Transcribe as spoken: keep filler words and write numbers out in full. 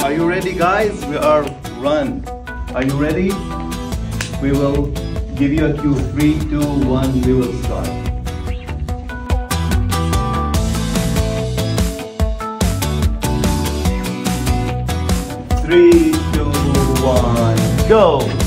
Are you ready, guys? We are run. Are you ready? We will give you a cue. Three, two, one, we will start. Three, two, one, go!